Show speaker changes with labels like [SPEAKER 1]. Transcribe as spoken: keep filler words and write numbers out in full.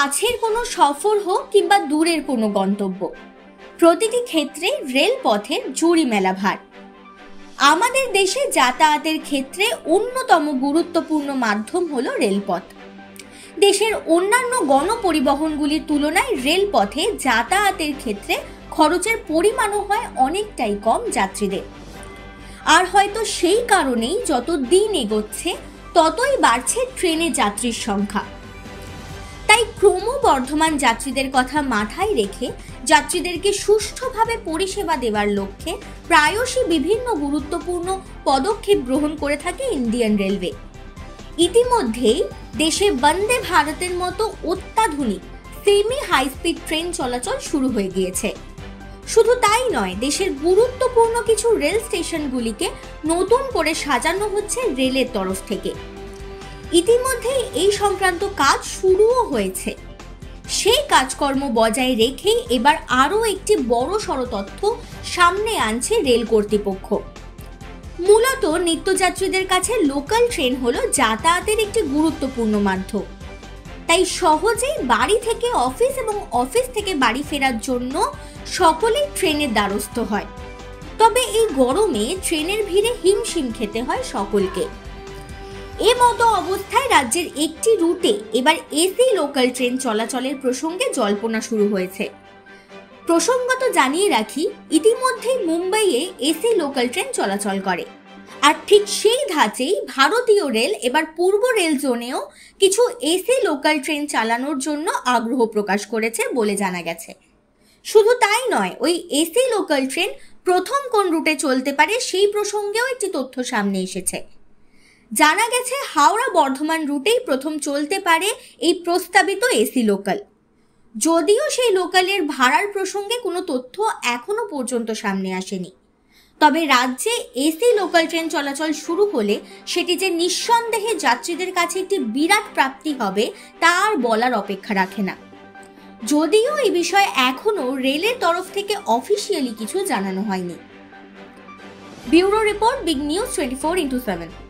[SPEAKER 1] কাছের কোনো সফর হোক কিংবা দূরের কোনো গন্তব্য, প্রতিটি ক্ষেত্রে রেলপথের জুড়ি মেলা ভার। আমাদের দেশে যাতায়াতের ক্ষেত্রে অন্যতম গুরুত্বপূর্ণ মাধ্যম হলো রেলপথ। দেশের অন্যান্য গণপরিবহনগুলির তুলনায় রেলপথে যাতায়াতের ক্ষেত্রে খরচের পরিমাণও হয় অনেকটাই কম যাত্রীদের। আর হয়তো সেই কারণেই যত দিন এগোচ্ছে ততই বাড়ছে ট্রেনে যাত্রীর সংখ্যা। তাই ক্রমবর্ধমান যাত্রীদের কথা মাথায় রেখে যাত্রীদেরকে সুষ্ঠুভাবে পরিষেবা দেওয়ার লক্ষ্যে প্রায়শই বিভিন্ন গুরুত্বপূর্ণ পদক্ষেপ গ্রহণ করে থাকে ইন্ডিয়ান রেলওয়ে। ইতিমধ্যেই দেশে বন্দে ভারতের মতো অত্যাধুনিক সেমি হাই স্পিড ট্রেন চলাচল শুরু হয়ে গিয়েছে। শুধু তাই নয়, দেশের গুরুত্বপূর্ণ কিছু রেল স্টেশনগুলিকে নতুন করে সাজানো হচ্ছে রেলের তরফ থেকে। ইতিমধ্যেই এই সংক্রান্ত কাজ শুরুও হয়েছে। সেই কাজকর্ম বজায় রেখেই এবার আরও একটি বড় সড় তথ্য সামনে আনছে রেল কর্তৃপক্ষ। মূলত নিত্যযাত্রীদের কাছে লোকাল ট্রেন হলো যাতায়াতের একটি গুরুত্বপূর্ণ মাধ্যম। তাই সহজেই বাড়ি থেকে অফিস এবং অফিস থেকে বাড়ি ফেরার জন্য সকলেই ট্রেনের দ্বারস্থ হয়। তবে এই গরমে ট্রেনের ভিড়ে হিমশিম খেতে হয় সকলকে। এ মতো অবস্থায় রাজ্যের একটি রুটে এবার এসি লোকাল ট্রেন চলাচলের প্রসঙ্গে জল্পনা শুরু হয়েছে। প্রসঙ্গত জানিয়ে রাখি, ইতিমধ্যেই মুম্বাইয়ে এসি লোকাল ট্রেন চলাচল করে। আর ঠিক সেই ধাঁচেই ভারতীয় রেল এবার পূর্ব রেল জোনেও কিছু এসি লোকাল ট্রেন চালানোর জন্য আগ্রহ প্রকাশ করেছে বলে জানা গেছে। শুধু তাই নয়, ওই এসি লোকাল ট্রেন প্রথম কোন রুটে চলতে পারে সেই প্রসঙ্গেও একটি তথ্য সামনে এসেছে। জানা গেছে হাওড়া বর্ধমান রুটেই প্রথম চলতে পারে এই প্রস্তাবিত এসি লোকাল। যদিও সেই লোকালের ভাড়ার প্রসঙ্গে কোনো তথ্য এখনো পর্যন্ত সামনে আসেনি। তবে রাজ্যে এসি লোকাল ট্রেন চলাচল শুরু হলে সেটি যে নিঃসন্দেহে যাত্রীদের কাছে একটি বিরাট প্রাপ্তি হবে তা আর বলার অপেক্ষা রাখে না। যদিও এই বিষয়ে এখনো রেলের তরফ থেকে অফিসিয়ালি কিছু জানানো হয়নি। Bureau report, big news twenty four into seven.